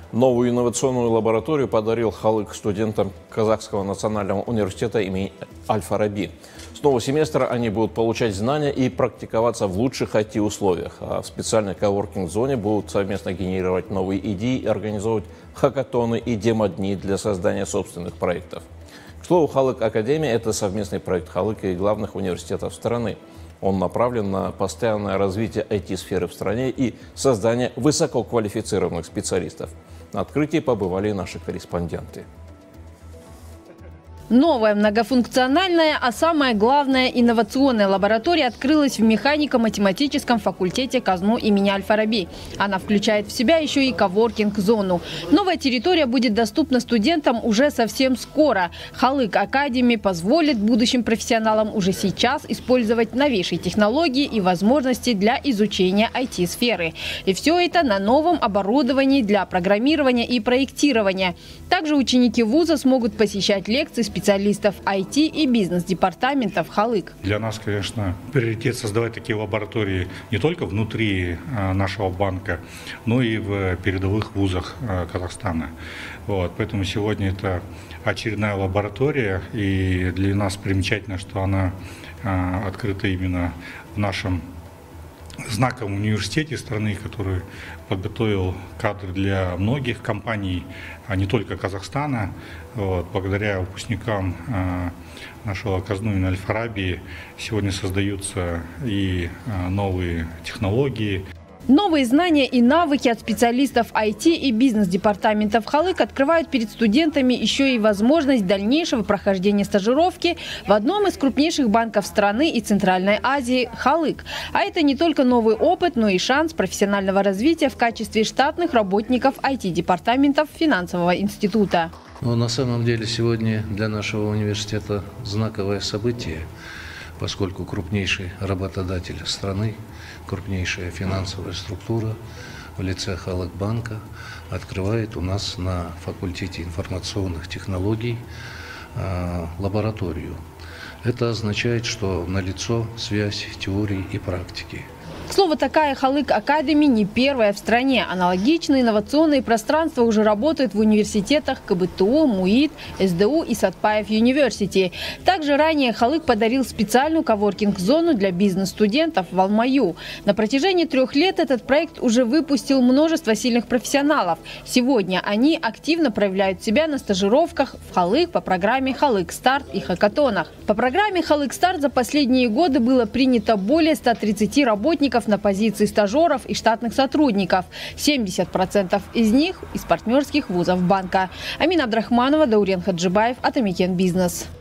Новую инновационную лабораторию подарил Халык студентам Казахского национального университета имени Аль-Фараби. С нового семестра они будут получать знания и практиковаться в лучших IT-условиях. А в специальной коворкинг-зоне будут совместно генерировать новые идеи и организовывать хакатоны и демо-дни для создания собственных проектов. К слову, Халык Академия – это совместный проект Халыка и главных университетов страны. Он направлен на постоянное развитие IT-сферы в стране и создание высококвалифицированных специалистов. На открытии побывали наши корреспонденты. Новая многофункциональная, а самое главное инновационная лаборатория открылась в механико-математическом факультете КАЗМУ имени Аль-Фараби. Она включает в себя еще и коворкинг-зону. Новая территория будет доступна студентам уже совсем скоро. Халык Академи позволит будущим профессионалам уже сейчас использовать новейшие технологии и возможности для изучения IT-сферы. И все это на новом оборудовании для программирования и проектирования. Также ученики вуза смогут посещать лекции специалистов IT и бизнес-департаментов Халык. Для нас, конечно, приоритет создавать такие лаборатории не только внутри нашего банка, но и в передовых вузах Казахстана. Поэтому сегодня это очередная лаборатория, и для нас примечательно, что она открыта именно в нашем знаковом университете страны, который подготовил кадры для многих компаний, а не только Казахстана. Благодаря выпускникам нашего КАЗМУ имени Аль-Фараби сегодня создаются и новые технологии. Новые знания и навыки от специалистов IT и бизнес-департаментов Халык открывают перед студентами еще и возможность дальнейшего прохождения стажировки в одном из крупнейших банков страны и Центральной Азии – Халык. А это не только новый опыт, но и шанс профессионального развития в качестве штатных работников IT-департаментов финансового института. На самом деле сегодня для нашего университета знаковое событие, поскольку крупнейший работодатель страны, крупнейшая финансовая структура в лице Халык банка открывает у нас на факультете информационных технологий лабораторию. Это означает, что налицо связь теории и практики. К слову, такая Халык Академи не первая в стране. Аналогичные инновационные пространства уже работают в университетах КБТУ, МУИТ, СДУ и Сатпаев Юниверсити. Также ранее Халык подарил специальную коворкинг-зону для бизнес-студентов в Алмаю. На протяжении 3 лет этот проект уже выпустил множество сильных профессионалов. Сегодня они активно проявляют себя на стажировках в Халык по программе Халык Старт и хакатонах. По программе Халык Старт за последние годы было принято более 130 работников на позиции стажеров и штатных сотрудников. 70% из них из партнерских вузов банка. Амина Абдрахманова, Даурен Хаджибаев, Атамикен Бизнес.